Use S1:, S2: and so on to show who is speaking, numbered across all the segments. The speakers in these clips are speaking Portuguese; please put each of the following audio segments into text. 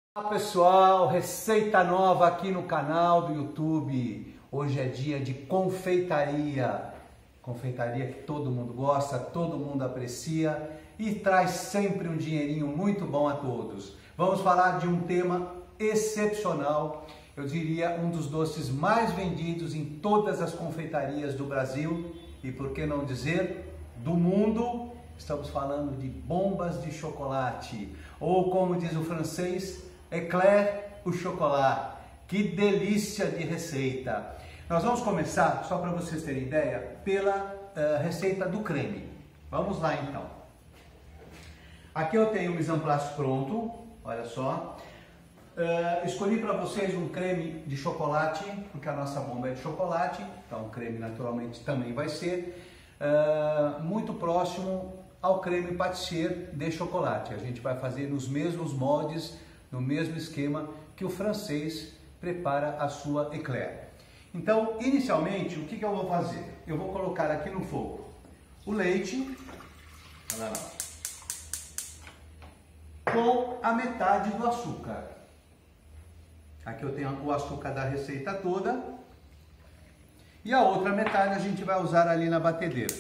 S1: Olá pessoal, receita nova aqui no canal do YouTube. Hoje é dia de confeitaria. Confeitaria que todo mundo gosta, todo mundo aprecia e traz sempre um dinheirinho muito bom a todos. Vamos falar de um tema excepcional, eu diria um dos doces mais vendidos em todas as confeitarias do Brasil e, por que não dizer, do mundo. Estamos falando de bombas de chocolate, ou como diz o francês, éclair au chocolat. Que delícia de receita! Nós vamos começar, só para vocês terem ideia, pela receita do creme. Vamos lá então. Aqui eu tenho o mise en place pronto, olha só. Escolhi para vocês um creme de chocolate, porque a nossa bomba é de chocolate, então o creme naturalmente também vai ser muito próximo ao creme pâtissier de chocolate. A gente vai fazer nos mesmos moldes, no mesmo esquema que o francês prepara a sua éclair. Então, inicialmente, o que eu vou fazer? Eu vou colocar aqui no fogo o leite, olha lá, com a metade do açúcar. Aqui eu tenho o açúcar da receita toda e a outra metade a gente vai usar ali na batedeira.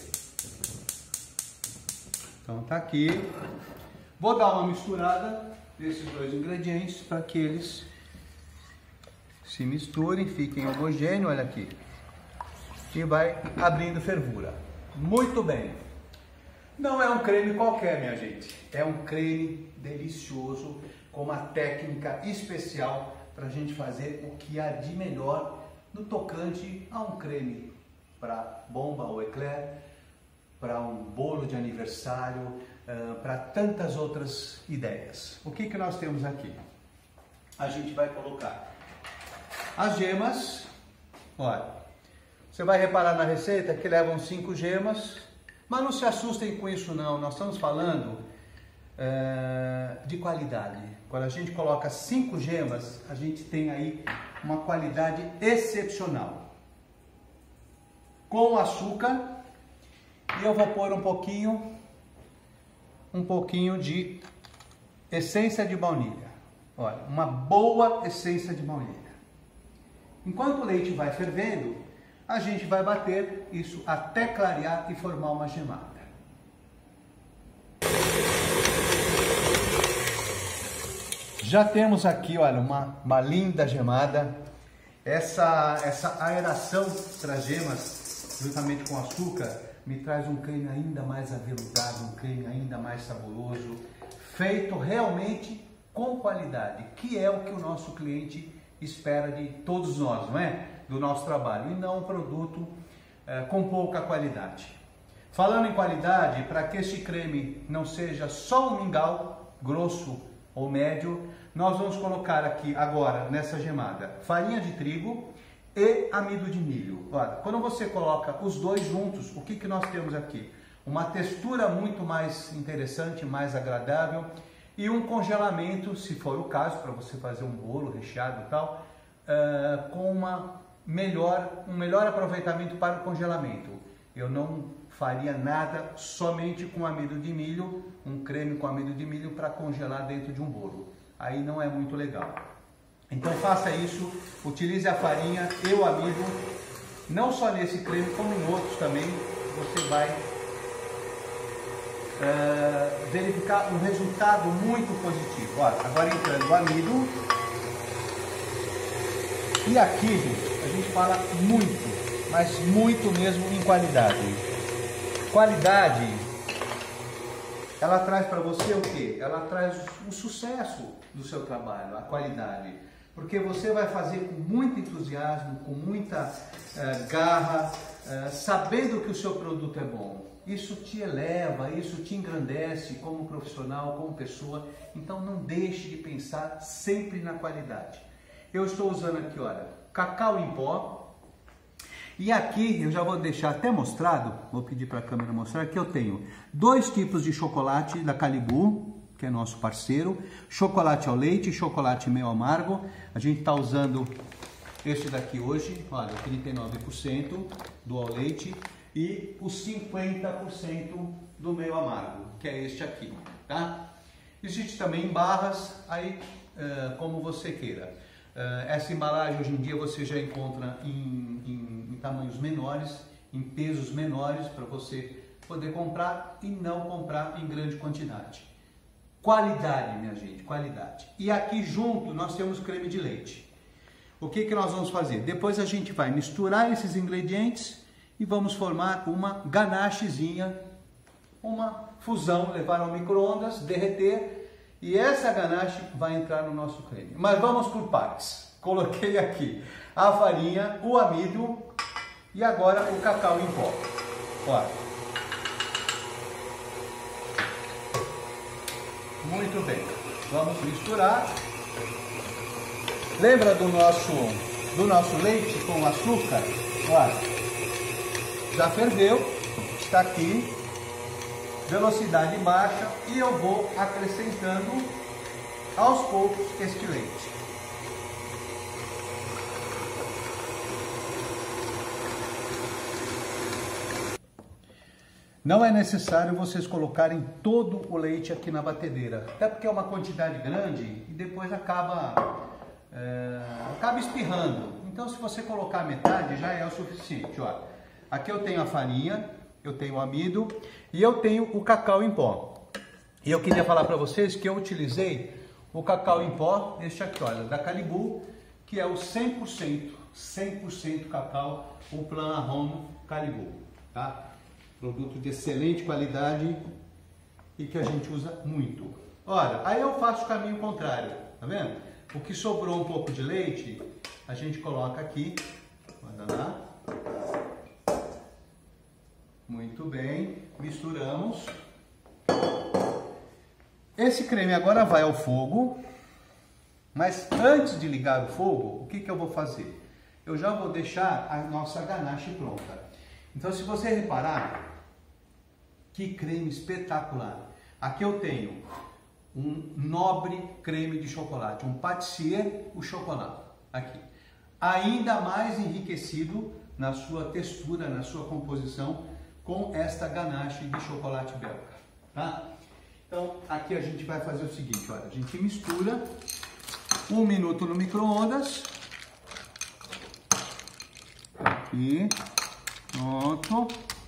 S1: Então tá aqui. Vou dar uma misturada desses dois ingredientes para que eles se misturem, fiquem homogêneos, olha aqui. E vai abrindo fervura. Muito bem. Não é um creme qualquer, minha gente. É um creme delicioso, com uma técnica especial para a gente fazer o que há de melhor no tocante a um creme para bomba ou éclair, para um bolo de aniversário, para tantas outras ideias. O que nós temos aqui? A gente vai colocar as gemas. Olha, você vai reparar na receita que levam 5 gemas, mas não se assustem com isso não, nós estamos falando de qualidade. Quando a gente coloca 5 gemas, a gente tem aí uma qualidade excepcional. Com açúcar, e eu vou pôr um pouquinho de essência de baunilha. Olha, uma boa essência de baunilha. Enquanto o leite vai fervendo, a gente vai bater isso até clarear e formar uma gemada. Já temos aqui, olha, uma linda gemada. Essa aeração das gemas, juntamente com o açúcar, me traz um creme ainda mais aveludado, um creme ainda mais saboroso, feito realmente com qualidade, que é o que o nosso cliente espera de todos nós, não é? Do nosso trabalho, e não um produto com pouca qualidade. Falando em qualidade, para que este creme não seja só um mingau, grosso ou médio, nós vamos colocar aqui agora, nessa gemada, farinha de trigo e amido de milho. Olha, quando você coloca os dois juntos, o que nós temos aqui? Uma textura muito mais interessante, mais agradável e um congelamento, se for o caso, para você fazer um bolo recheado e tal, com um melhor aproveitamento para o congelamento. Eu não faria nada somente com amido de milho, um creme com amido de milho para congelar dentro de um bolo. Aí não é muito legal. Então faça isso, utilize a farinha e o amido, não só nesse creme, como em outros também, você vai verificar um resultado muito positivo. Olha, agora entrando o amido, e aqui, gente, a gente fala muito, mas muito mesmo em qualidade. Qualidade, ela traz para você o quê? Ela traz o sucesso do seu trabalho, a qualidade. Porque você vai fazer com muito entusiasmo, com muita garra, sabendo que o seu produto é bom. Isso te eleva, isso te engrandece como profissional, como pessoa. Então não deixe de pensar sempre na qualidade. Eu estou usando aqui, olha, cacau em pó. E aqui eu já vou deixar até mostrado, vou pedir para a câmera mostrar, que eu tenho 2 tipos de chocolate da Calibu, que é nosso parceiro, chocolate ao leite e chocolate meio amargo. A gente está usando esse daqui hoje, olha, 39% do ao leite e os 50% do meio amargo, que é este aqui, tá? Existe também em barras, aí como você queira. Essa embalagem hoje em dia você já encontra em tamanhos menores, em pesos menores, para você poder comprar e não comprar em grande quantidade. Qualidade, minha gente, qualidade. E aqui junto nós temos creme de leite. O que nós vamos fazer? Depois a gente vai misturar esses ingredientes e vamos formar uma ganachezinha, uma fusão, levar ao micro-ondas, derreter, e essa ganache vai entrar no nosso creme. Mas vamos por partes. Coloquei aqui a farinha, o amido e agora o cacau em pó. Olha. Muito bem. Vamos misturar. Lembra do nosso leite com açúcar? Olha. Já ferveu, está aqui, velocidade baixa, e eu vou acrescentando aos poucos este leite. Não é necessário vocês colocarem todo o leite aqui na batedeira, até porque é uma quantidade grande e depois acaba espirrando. Então, se você colocar metade, já é o suficiente. Ó. Aqui eu tenho a farinha, eu tenho o amido e eu tenho o cacau em pó. E eu queria falar para vocês que eu utilizei o cacau em pó, este aqui, olha, da Caribou, que é o 100% cacau, o Plan Arôme Caribou, tá? Produto de excelente qualidade e que a gente usa muito. Olha, aí eu faço o caminho contrário, tá vendo? O que sobrou um pouco de leite, a gente coloca aqui, manda lá. Muito bem, misturamos. Esse creme agora vai ao fogo, mas antes de ligar o fogo, o que eu vou fazer? Eu já vou deixar a nossa ganache pronta. Então, se você reparar, que creme espetacular. Aqui eu tenho um nobre creme de chocolate, um pâtissier au chocolat, aqui. Ainda mais enriquecido na sua textura, na sua composição, com esta ganache de chocolate belga, tá? Então, aqui a gente vai fazer o seguinte, olha, a gente mistura 1 minuto no micro-ondas. Aqui, pronto.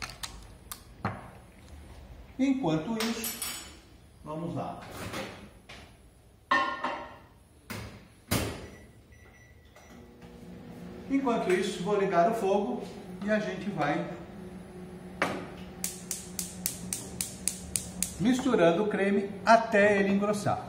S1: Enquanto isso, vamos lá. Enquanto isso, vou ligar o fogo e a gente vai misturando o creme até ele engrossar.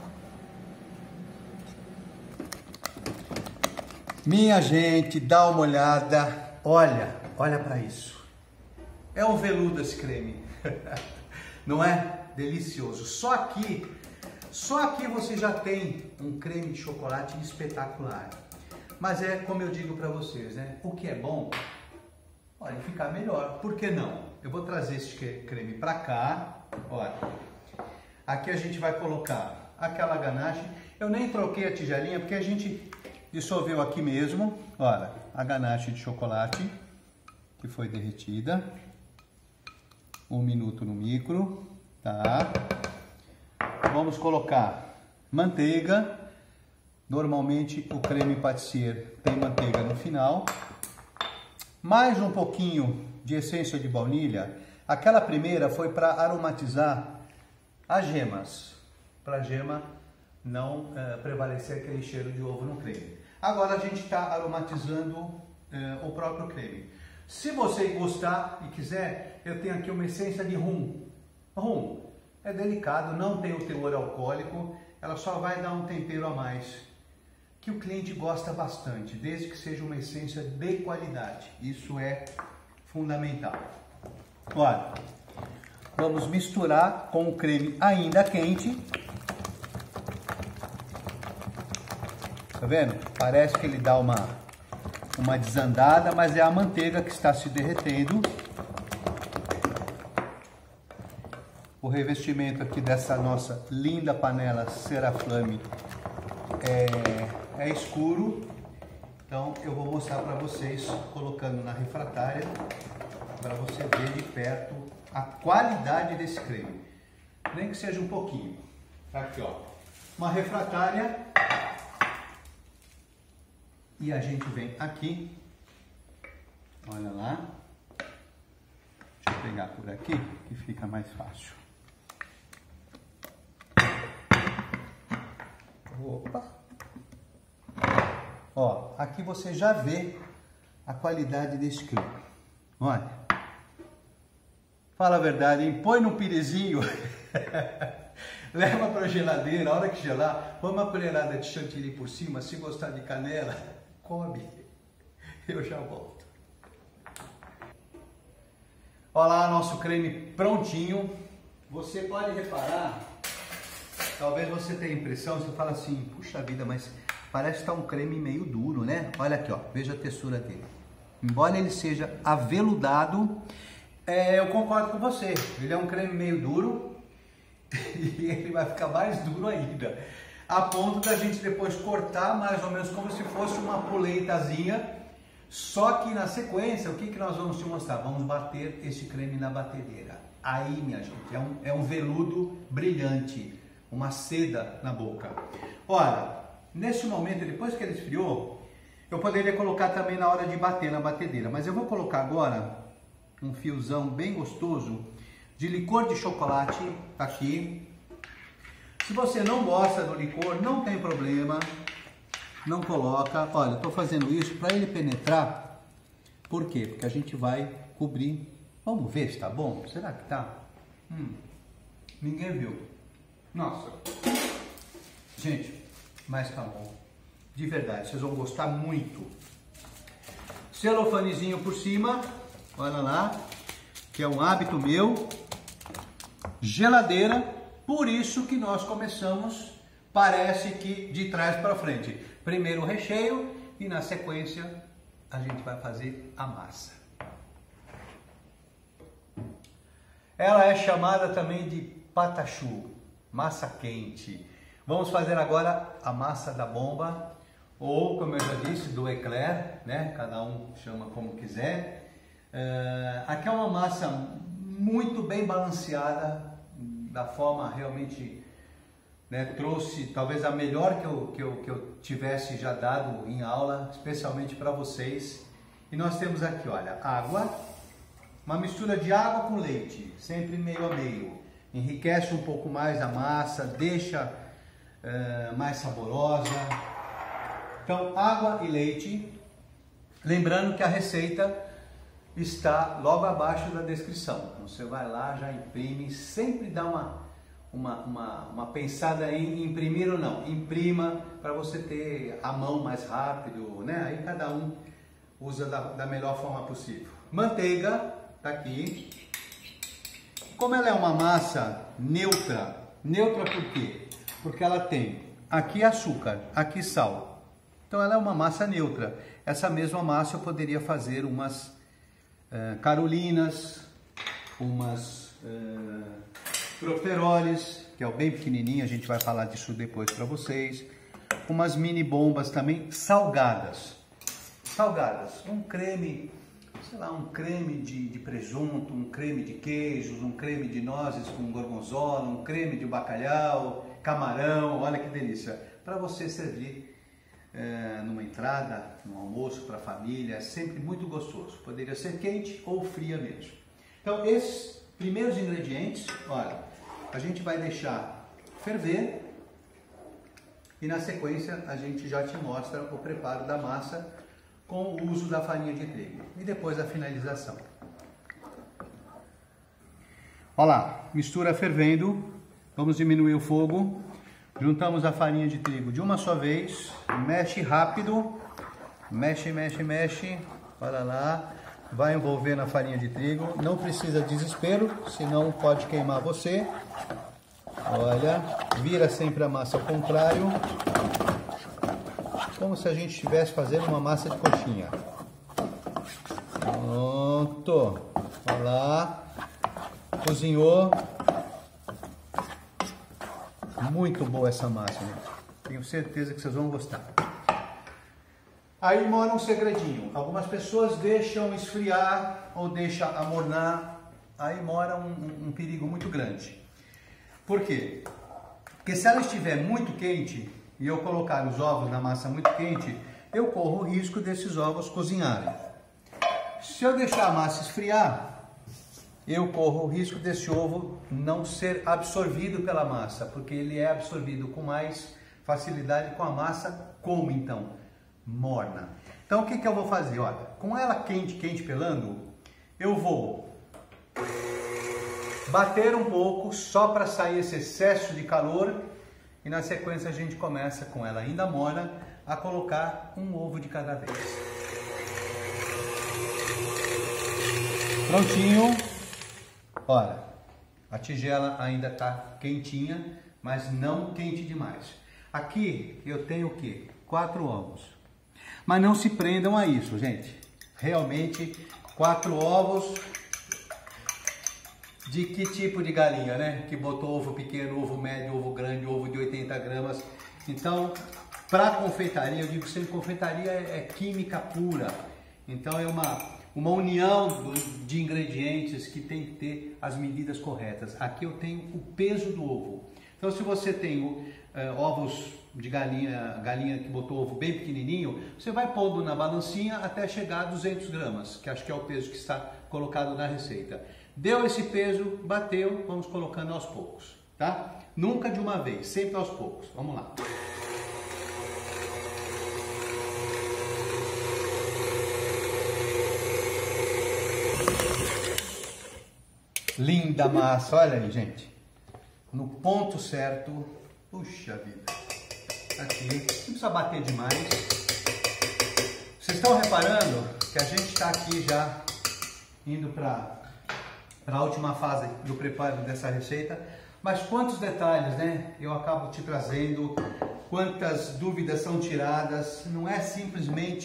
S1: Minha gente, dá uma olhada, olha para isso. É um veludo esse creme, não é? Delicioso. Só aqui você já tem um creme de chocolate espetacular. Mas é como eu digo para vocês, né? O que é bom, pode ficar melhor. Por que não? Eu vou trazer esse creme para cá. Olha, aqui a gente vai colocar aquela ganache. Eu nem troquei a tigelinha porque a gente dissolveu aqui mesmo. Olha, a ganache de chocolate que foi derretida. 1 minuto no micro, tá? Vamos colocar manteiga. Normalmente o creme pâtissier tem manteiga no final. Mais um pouquinho de essência de baunilha. Aquela primeira foi para aromatizar as gemas, para a gema não prevalecer aquele cheiro de ovo no creme. Agora a gente está aromatizando o próprio creme. Se você gostar e quiser, eu tenho aqui uma essência de rum. Rum é delicado, não tem o teor alcoólico, ela só vai dar um tempero a mais, que o cliente gosta bastante, desde que seja uma essência de qualidade. Isso é fundamental. Olha, vamos misturar com o creme ainda quente. Tá vendo? Parece que ele dá uma desandada, mas é a manteiga que está se derretendo. O revestimento aqui dessa nossa linda panela Ceraflame é escuro. Então eu vou mostrar para vocês colocando na refratária, para você ver de perto a qualidade desse creme. Nem que seja um pouquinho. Tá aqui, ó. Uma refratária E a gente vem aqui, olha lá, deixa eu pegar por aqui que fica mais fácil. Opa! Ó, aqui você já vê a qualidade desse creme. Olha, fala a verdade, hein? Põe no pirezinho, leva para a geladeira, a hora que gelar, põe uma colherada de chantilly por cima, se gostar de canela, come. Eu já volto. Olha lá, nosso creme prontinho. Você pode reparar, talvez você tenha a impressão, você fala assim, puxa vida, mas parece que está um creme meio duro, né? Olha aqui, ó, veja a textura dele. Embora ele seja aveludado, eu concordo com você. Ele é um creme meio duro e ele vai ficar mais duro ainda. A ponto da gente depois cortar mais ou menos como se fosse uma poleitazinha. Só que na sequência, o que nós vamos te mostrar? Vamos bater esse creme na batedeira. Aí, minha gente, é um veludo brilhante, uma seda na boca. Olha, nesse momento, depois que ele esfriou, eu poderia colocar também na hora de bater na batedeira, mas eu vou colocar agora um fiozão bem gostoso de licor de chocolate aqui. Se você não gosta do licor, não tem problema, não coloca. Olha, eu estou fazendo isso para ele penetrar. Por quê? Porque a gente vai cobrir. Vamos ver se tá bom? Será que tá? Ninguém viu. Nossa. Gente, mas tá bom. De verdade, vocês vão gostar muito. Celofanezinho por cima, olha lá, que é um hábito meu. Geladeira, por isso que nós começamos, parece que de trás para frente. Primeiro o recheio e na sequência a gente vai fazer a massa. Ela é chamada também de patachu, massa quente. Vamos fazer agora a massa da bomba. Ou, como eu já disse, do eclair, né? Cada um chama como quiser. Aqui é uma massa muito bem balanceada, da forma realmente, né, trouxe talvez a melhor que eu tivesse já dado em aula, especialmente para vocês. E nós temos aqui, olha, água, uma mistura de água com leite, sempre meio a meio. Enriquece um pouco mais a massa, deixa mais saborosa. Então, água e leite, lembrando que a receita está logo abaixo da descrição. Você vai lá, já imprime, sempre dá uma pensada em imprimir ou não. Imprima para você ter a mão mais rápido, né? Aí cada um usa da melhor forma possível. Manteiga, tá aqui. Como ela é uma massa neutra por quê? Porque ela tem aqui açúcar, aqui sal. Então ela é uma massa neutra. Essa mesma massa eu poderia fazer umas carolinas, umas profiteroles, que é o bem pequenininho, a gente vai falar disso depois para vocês. Umas mini bombas também salgadas. Salgadas, um creme, sei lá, um creme de presunto, um creme de queijos, um creme de nozes com gorgonzola, um creme de bacalhau, camarão, olha que delícia. Para você servir numa entrada, num almoço para a família, é sempre muito gostoso. Poderia ser quente ou fria mesmo. Então, esses primeiros ingredientes, olha, a gente vai deixar ferver e na sequência a gente já te mostra o preparo da massa com o uso da farinha de trigo e depois a finalização. Olha lá, mistura fervendo, vamos diminuir o fogo. Juntamos a farinha de trigo de uma só vez, mexe rápido, mexe, olha lá, vai envolver na farinha de trigo, não precisa de desespero, senão pode queimar você. Olha, vira sempre a massa ao contrário, como se a gente estivesse fazendo uma massa de coxinha. Pronto, olha lá, cozinhou. Muito boa essa massa, gente. Tenho certeza que vocês vão gostar. Aí mora um segredinho. Algumas pessoas deixam esfriar ou deixam amornar. Aí mora um perigo muito grande. Por quê? Porque se ela estiver muito quente e eu colocar os ovos na massa muito quente, eu corro o risco desses ovos cozinharem. Se eu deixar a massa esfriar, eu corro o risco desse ovo não ser absorvido pela massa, porque ele é absorvido com mais facilidade com a massa, como então? Morna. Então o que eu vou fazer? Olha, com ela quente pelando, eu vou bater um pouco só para sair esse excesso de calor e na sequência a gente começa com ela ainda morna a colocar um ovo de cada vez. Prontinho. Olha, a tigela ainda está quentinha, mas não quente demais. Aqui eu tenho o quê? 4 ovos. Mas não se prendam a isso, gente. Realmente 4 ovos. De que tipo de galinha, né? Que botou ovo pequeno, ovo médio, ovo grande, ovo de 80 gramas. Então, para confeitaria, eu digo sempre, confeitaria é química pura. Então é uma união de ingredientes que tem que ter as medidas corretas. Aqui eu tenho o peso do ovo. Então se você tem ovos de galinha que botou ovo bem pequenininho, você vai pondo na balancinha até chegar a 200 gramas, que acho que é o peso que está colocado na receita. Deu esse peso, bateu, vamos colocando aos poucos, tá? Nunca de uma vez, sempre aos poucos. Vamos lá. Linda massa, olha aí, gente. No ponto certo. Puxa vida. Aqui, não precisa bater demais. Vocês estão reparando que a gente está aqui já indo para a última fase do preparo dessa receita. Mas quantos detalhes, né? Eu acabo te trazendo, quantas dúvidas são tiradas. Não é simplesmente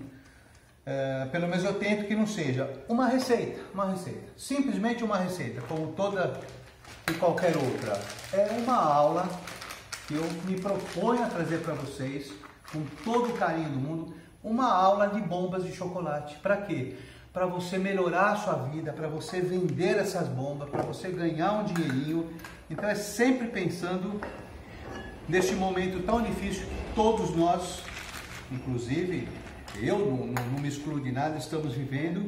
S1: pelo menos eu tento que não seja uma receita, simplesmente uma receita, como toda e qualquer outra. É uma aula que eu me proponho a trazer para vocês, com todo o carinho do mundo, uma aula de bombas de chocolate. Para quê? Para você melhorar a sua vida, para você vender essas bombas, para você ganhar um dinheirinho. Então é sempre pensando neste momento tão difícil que todos nós, inclusive eu não me excluo de nada, estamos vivendo.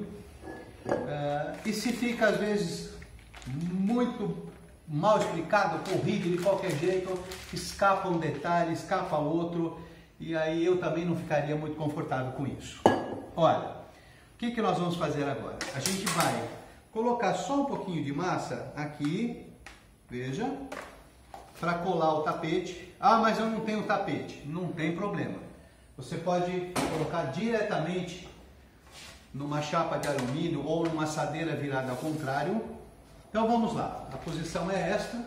S1: E se fica às vezes muito mal explicado, corrido de qualquer jeito, escapa um detalhe, escapa outro, e aí eu também não ficaria muito confortável com isso. Olha, o que nós vamos fazer agora? A gente vai colocar só um pouquinho de massa aqui, veja, para colar o tapete. Ah, mas eu não tenho tapete. Não tem problema. Você pode colocar diretamente numa chapa de alumínio ou numa assadeira virada ao contrário. Então vamos lá, a posição é esta.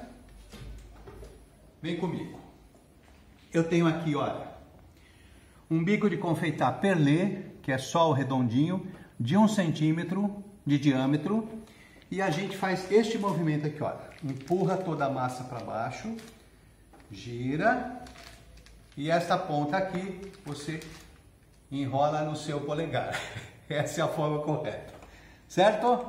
S1: Vem comigo. Eu tenho aqui, olha, um bico de confeitar perlé, que é só o redondinho, de 1 centímetro de diâmetro. E a gente faz este movimento aqui, olha. Empurra toda a massa para baixo, gira. E esta ponta aqui, você enrola no seu polegar. Essa é a forma correta. Certo?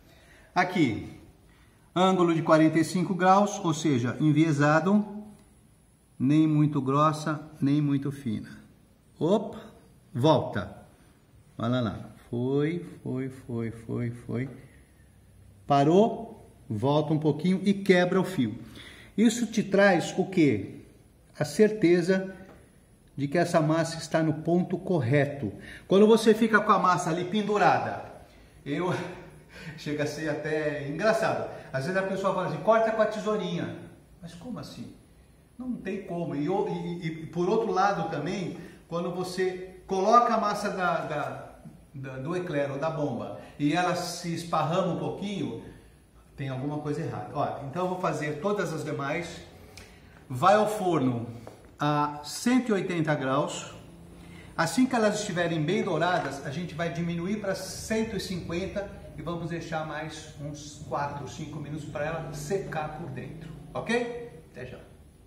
S1: Aqui, ângulo de 45 graus, ou seja, enviesado, nem muito grossa, nem muito fina. Opa, volta. Olha lá. Foi. Parou, volta um pouquinho e quebra o fio. Isso te traz o quê? A certeza de que essa massa está no ponto correto. Quando você fica com a massa ali pendurada, chega a ser até engraçado. Às vezes a pessoa fala assim, corta com a tesourinha. Mas como assim? Não tem como. E por outro lado também, quando você coloca a massa do eclair ou da bomba e ela se esparrama um pouquinho, tem alguma coisa errada. Olha, então eu vou fazer todas as demais. Vai ao forno a 180 graus. Assim que elas estiverem bem douradas, a gente vai diminuir para 150 e vamos deixar mais uns 4 ou 5 minutos para ela secar por dentro, ok? Até já.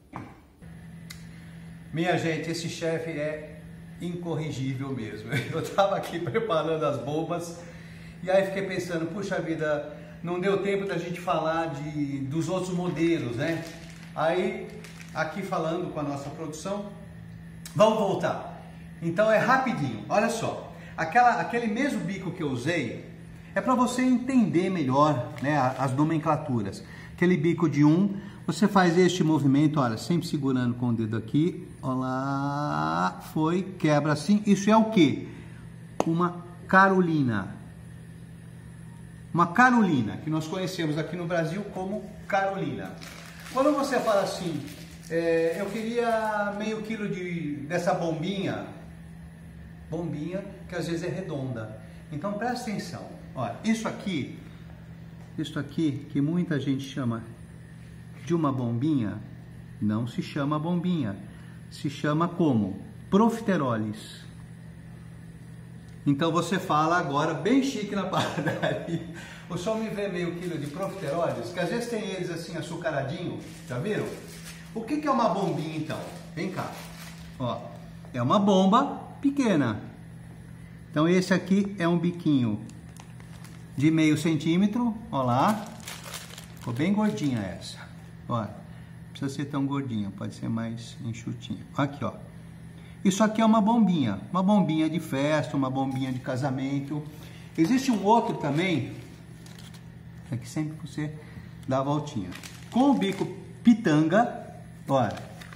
S1: Minha gente, esse chefe é incorrigível mesmo. Eu estava aqui preparando as bombas e aí fiquei pensando, puxa vida, não deu tempo da gente falar dos outros modelos, né? Aí, aqui falando com a nossa produção, vamos voltar. Então é rapidinho, olha só. Aquele mesmo bico que eu usei é para você entender melhor, né, as nomenclaturas. Aquele bico de 1, você faz este movimento, olha, sempre segurando com o dedo aqui. Olha lá, foi, quebra assim. Isso é o que? Uma carolina. Uma carolina, que nós conhecemos aqui no Brasil como carolina. Quando você fala assim, eu queria meio quilo dessa bombinha que às vezes é redonda. Então presta atenção. Olha, isso aqui que muita gente chama de uma bombinha, não se chama bombinha, se chama como? Profiteroles. Então você fala agora bem chique na padaria. O senhor me vê meio quilo de profiteroles, que às vezes tem eles assim açucaradinho, já viram? O que é uma bombinha então? Vem cá, ó, é uma bomba pequena. Então esse aqui é um biquinho de meio centímetro, ó lá, ficou bem gordinha essa, ó, não precisa ser tão gordinha, pode ser mais enxutinha. Aqui, ó, isso aqui é uma bombinha de festa, uma bombinha de casamento. Existe um outro também, é que sempre você dá a voltinha, com o bico pitanga, olha,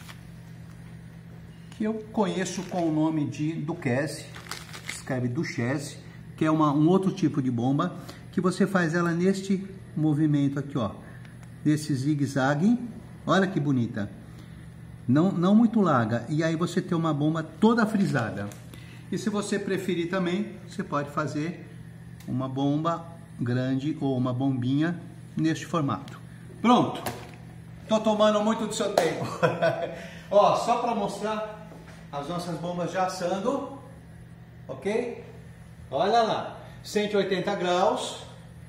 S1: que eu conheço com o nome de Duchesse, escreve Duchesse, que é um outro tipo de bomba, que você faz ela neste movimento aqui, ó, desse zigue-zague, olha que bonita, não muito larga, e aí você tem uma bomba toda frisada. E se você preferir também, você pode fazer uma bomba grande ou uma bombinha neste formato. Pronto! Tô tomando muito do seu tempo. Ó, só para mostrar as nossas bombas já assando, ok? Olha lá, 180 graus.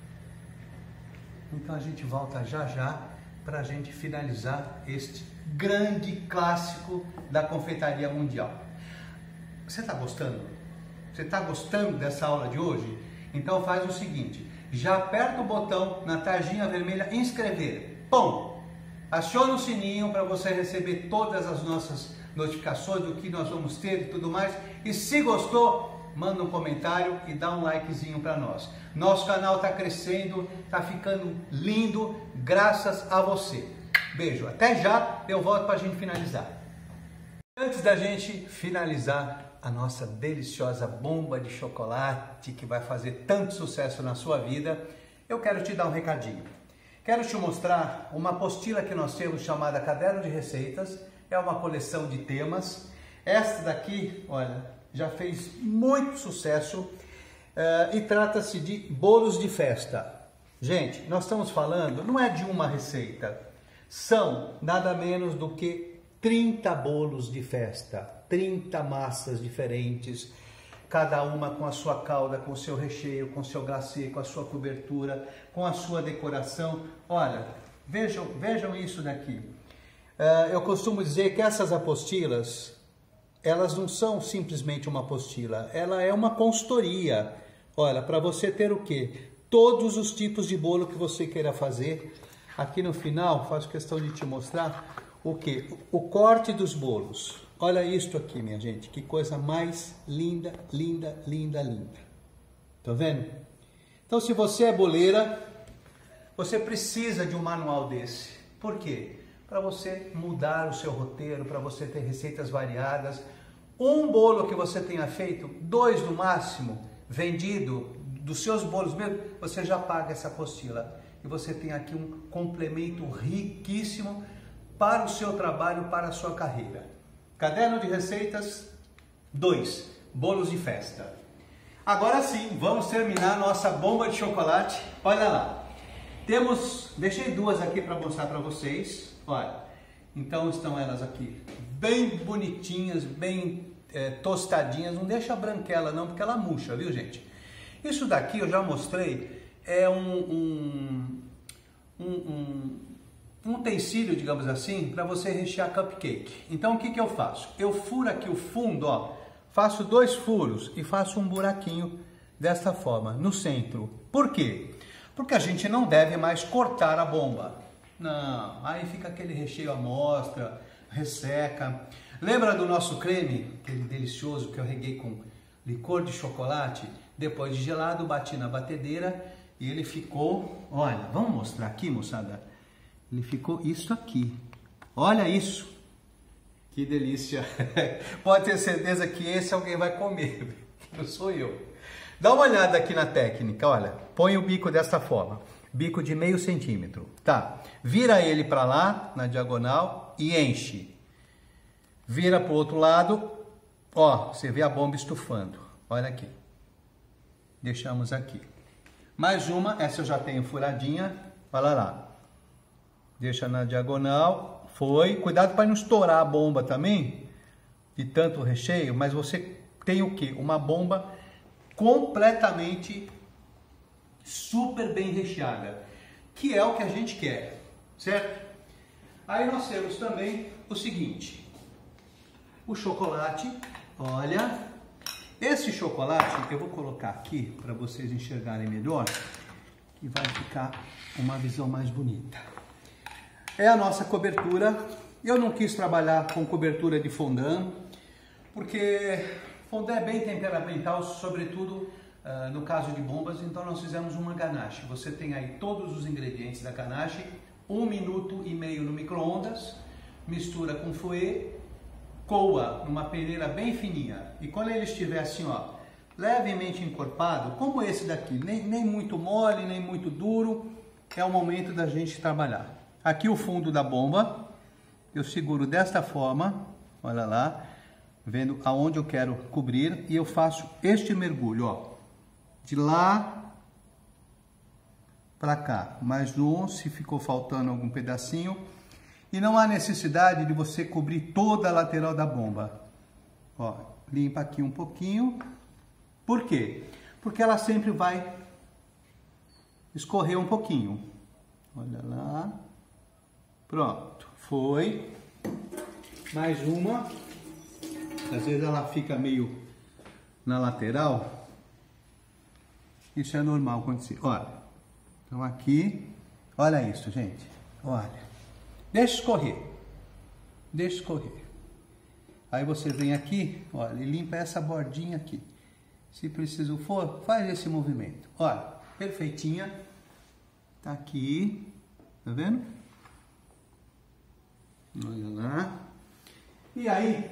S1: Então a gente volta já para a gente finalizar este grande clássico da confeitaria mundial. Você está gostando? Você está gostando dessa aula de hoje? Então faz o seguinte, já aperta o botão na tarjinha vermelha inscrever. Pum! Aciona o sininho para você receber todas as nossas notificações do que nós vamos ter e tudo mais. E se gostou, manda um comentário e dá um likezinho para nós. Nosso canal está crescendo, está ficando lindo, graças a você. Beijo, até já, eu volto para a gente finalizar. Antes da gente finalizar a nossa deliciosa bomba de chocolate que vai fazer tanto sucesso na sua vida, eu quero te dar um recadinho. Quero te mostrar uma apostila que nós temos chamada Caderno de Receitas, é uma coleção de temas. Esta daqui, olha, já fez muito sucesso e trata-se de bolos de festa. Gente, nós estamos falando, não é de uma receita, são nada menos do que 30 bolos de festa, 30 massas diferentes, cada uma com a sua calda, com o seu recheio, com o seu glacê, com a sua cobertura, com a sua decoração. Olha, vejam isso daqui. Eu costumo dizer que essas apostilas, elas não são simplesmente uma apostila, ela é uma consultoria. Olha, para você ter o quê? Todos os tipos de bolo que você queira fazer. Aqui no final, faço questão de te mostrar o quê? O corte dos bolos. Olha isto aqui, minha gente, que coisa mais linda, linda, linda, linda. Tá vendo? Então, se você é boleira, você precisa de um manual desse. Por quê? Para você mudar o seu roteiro, para você ter receitas variadas. Um bolo que você tenha feito, 2 no máximo, vendido, dos seus bolos mesmo, você já paga essa apostila. E você tem aqui um complemento riquíssimo para o seu trabalho, para a sua carreira. Caderno de Receitas 2, bolos de festa. Agora sim, vamos terminar nossa bomba de chocolate. Olha lá, deixei 2 aqui para mostrar para vocês. Olha, então estão elas aqui bem bonitinhas, bem tostadinhas. Não deixa branquela não, porque ela murcha, viu gente? Isso daqui eu já mostrei, é um utensílio, digamos assim, para você rechear cupcake. Então o que eu faço? Eu furo aqui o fundo, ó, faço 2 furos e faço um buraquinho desta forma, no centro. Por quê? Porque a gente não deve mais cortar a bomba. Não, aí fica aquele recheio à mostra, resseca. Lembra do nosso creme, aquele delicioso que eu reguei com licor de chocolate? Depois de gelado, bati na batedeira e ele ficou, olha, vamos mostrar aqui, moçada? Ele ficou isso aqui. Olha isso. Que delícia. Pode ter certeza que esse alguém vai comer, não sou eu. Dá uma olhada aqui na técnica, olha. Põe o bico dessa forma. Bico de meio centímetro. Tá. Vira ele para lá, na diagonal, e enche. Vira para o outro lado. Ó, você vê a bomba estufando. Olha aqui. Deixamos aqui. Mais uma, essa eu já tenho furadinha. Olha lá. Deixa na diagonal. Foi. Cuidado para não estourar a bomba também, de tanto recheio, mas você tem o quê? Uma bomba completamente super bem recheada, que é o que a gente quer, certo? Aí nós temos também o seguinte, o chocolate, olha, esse chocolate eu vou colocar aqui para vocês enxergarem melhor, que vai ficar uma visão mais bonita. É a nossa cobertura. Eu não quis trabalhar com cobertura de fondant, porque fondant é bem temperamental, sobretudo no caso de bombas, então nós fizemos uma ganache. Você tem aí todos os ingredientes da ganache, 1,5 minutos no micro-ondas, mistura com fouet, coa numa peneira bem fininha. E quando ele estiver assim, ó, levemente encorpado, como esse daqui, nem muito mole, nem muito duro, é o momento da gente trabalhar. Aqui o fundo da bomba, eu seguro desta forma, olha lá, vendo aonde eu quero cobrir, e eu faço este mergulho, ó, de lá para cá, mais um, se ficou faltando algum pedacinho, e não há necessidade de você cobrir toda a lateral da bomba, ó, limpa aqui um pouquinho, por quê? Porque ela sempre vai escorrer um pouquinho, olha lá. Pronto, foi. Mais uma. Às vezes ela fica meio na lateral. Isso é normal acontecer. Olha, então aqui, olha isso, gente. Olha, deixa escorrer. Deixa escorrer. Aí você vem aqui, olha, e limpa essa bordinha aqui. Se preciso for, faz esse movimento. Olha, perfeitinha. Tá aqui, tá vendo? Olha lá. E aí,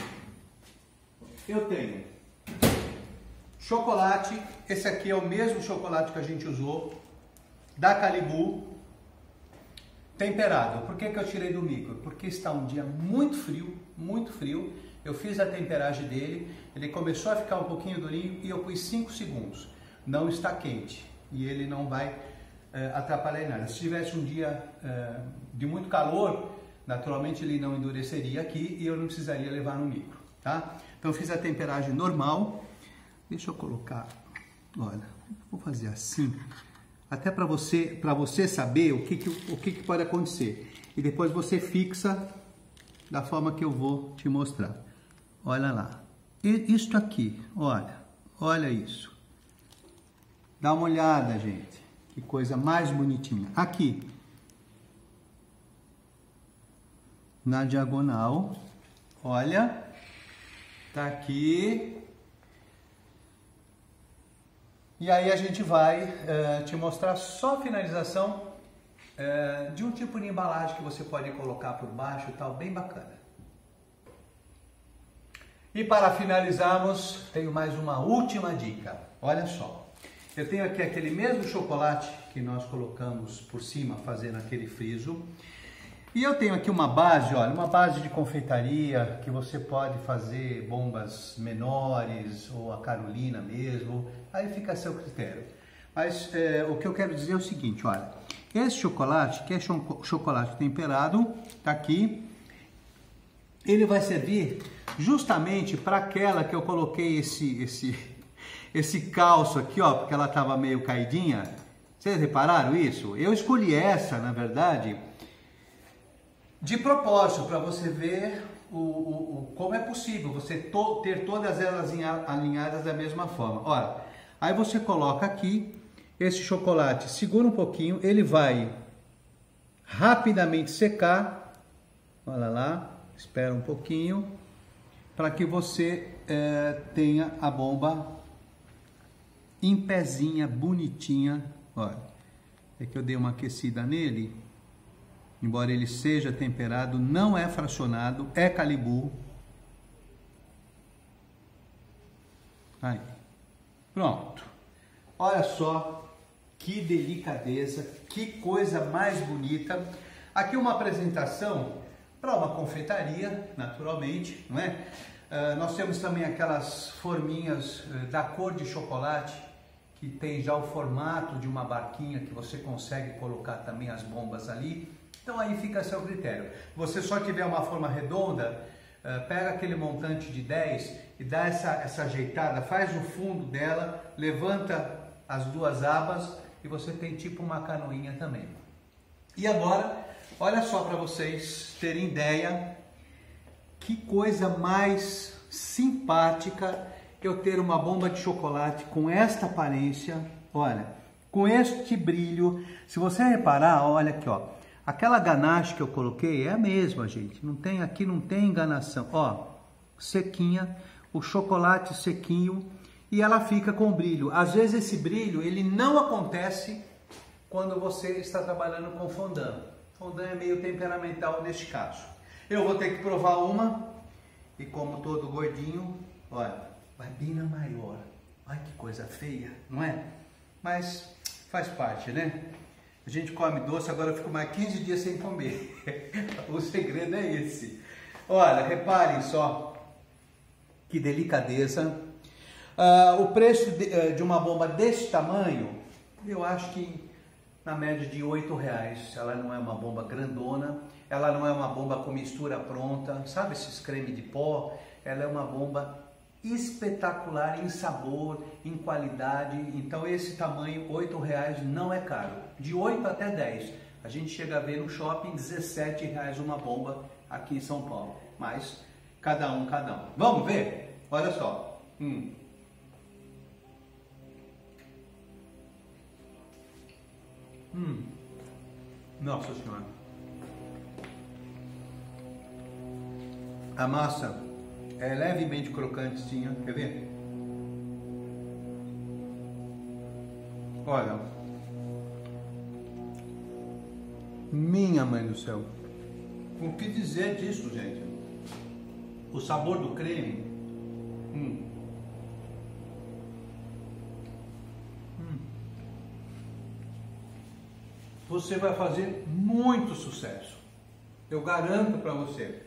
S1: eu tenho chocolate. Esse aqui é o mesmo chocolate que a gente usou, da Calibu, temperado. Por que que eu tirei do micro? Porque está um dia muito frio, muito frio. Eu fiz a temperagem dele, ele começou a ficar um pouquinho durinho e eu pus 5 segundos. Não está quente e ele não vai atrapalhar em nada. Se tivesse um dia de muito calor, naturalmente ele não endureceria aqui e eu não precisaria levar no micro, tá? Então eu fiz a temperagem normal. Deixa eu colocar, olha, vou fazer assim, até para você saber o que pode acontecer. E depois você fixa da forma que eu vou te mostrar. Olha lá. E isto aqui, olha isso. Dá uma olhada, gente. Que coisa mais bonitinha. Aqui. Na diagonal, olha, tá aqui, e aí a gente vai te mostrar só a finalização de um tipo de embalagem que você pode colocar por baixo e tal, bem bacana. E para finalizarmos, tenho mais uma última dica, olha só, eu tenho aqui aquele mesmo chocolate que nós colocamos por cima, fazendo aquele friso. E eu tenho aqui uma base, olha, uma base de confeitaria, que você pode fazer bombas menores, ou a Carolina mesmo, aí fica a seu critério. Mas o que eu quero dizer é o seguinte, olha, esse chocolate, que é chocolate temperado, tá aqui, ele vai servir justamente para aquela que eu coloquei esse calço aqui, ó, porque ela estava meio caidinha. Vocês repararam isso? Eu escolhi essa, na verdade, de propósito, para você ver como é possível você ter todas elas alinhadas da mesma forma. Olha, aí você coloca aqui esse chocolate, segura um pouquinho, ele vai rapidamente secar. Olha lá, espera um pouquinho. para que você tenha a bomba em pezinha, bonitinha. Olha, é que eu dei uma aquecida nele, embora ele seja temperado, não é fracionado, é Calibur. Aí, pronto. Olha só que delicadeza, que coisa mais bonita. Aqui uma apresentação para uma confeitaria, naturalmente, não é? Nós temos também aquelas forminhas da cor de chocolate, que tem já o formato de uma barquinha, que você consegue colocar também as bombas ali. Então aí fica a seu critério. Você só tiver uma forma redonda, pega aquele montante de 10 e dá essa ajeitada, faz o fundo dela, levanta as duas abas e você tem tipo uma canoinha também. E agora, olha só para vocês terem ideia, que coisa mais simpática eu ter uma bomba de chocolate com esta aparência, olha, com este brilho. Se você reparar, olha aqui, ó, aquela ganache que eu coloquei é a mesma, gente, aqui não tem enganação, ó, sequinha, o chocolate sequinho, e ela fica com brilho. Às vezes esse brilho, ele não acontece quando você está trabalhando com fondant. Fondant é meio temperamental neste caso. Eu vou ter que provar uma, e como todo gordinho, olha, vai bem na maior. Ai, que coisa feia, não é? Mas faz parte, né? A gente come doce, agora eu fico mais 15 dias sem comer. O segredo é esse. Olha, reparem só que delicadeza. O preço de uma bomba desse tamanho, eu acho que na média de R$8. Ela não é uma bomba grandona, ela não é uma bomba com mistura pronta, sabe esses creme de pó? Ela é uma bomba espetacular em sabor, em qualidade. Então esse tamanho, R$8 não é caro. De 8 até 10. A gente chega a ver no shopping R$17 uma bomba aqui em São Paulo. Mas cada um. Vamos ver? Olha só. Nossa Senhora. A massa é levemente crocantezinha, quer ver? Olha. Minha mãe do céu. O que dizer disso, gente? O sabor do creme. Você vai fazer muito sucesso. Eu garanto para você.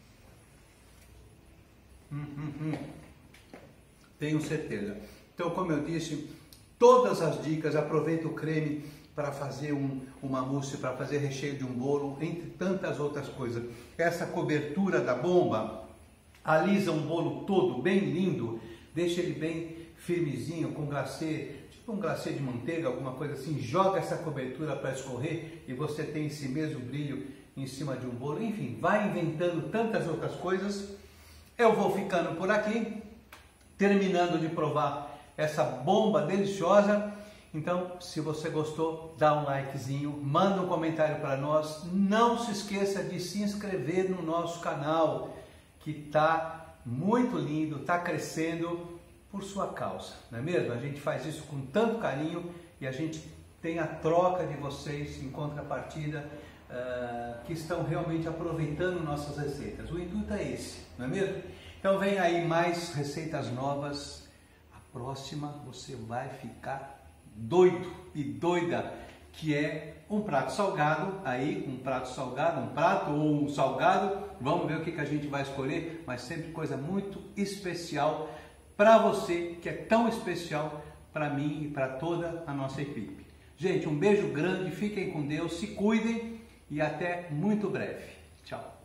S1: Tenho certeza. Então, como eu disse, todas as dicas, aproveita o creme para fazer uma mousse, para fazer recheio de um bolo, entre tantas outras coisas. Essa cobertura da bomba alisa um bolo todo bem lindo, deixa ele bem firmezinho, com glacê, tipo um glacê de manteiga, alguma coisa assim, joga essa cobertura para escorrer e você tem esse mesmo brilho em cima de um bolo. Enfim, vai inventando tantas outras coisas. Eu vou ficando por aqui, terminando de provar essa bomba deliciosa. Então, se você gostou, dá um likezinho, manda um comentário para nós. Não se esqueça de se inscrever no nosso canal, que está muito lindo, está crescendo por sua causa, não é mesmo? A gente faz isso com tanto carinho e a gente tem a troca de vocês em contrapartida, que estão realmente aproveitando nossas receitas. O intuito é esse, não é mesmo? Então vem aí mais receitas novas. A próxima você vai ficar doido e doida, que é um prato salgado, um prato ou um salgado. Vamos ver o que a gente vai escolher, mas sempre coisa muito especial para você, que é tão especial para mim e para toda a nossa equipe. Gente, um beijo grande, fiquem com Deus, se cuidem e até muito breve. Tchau.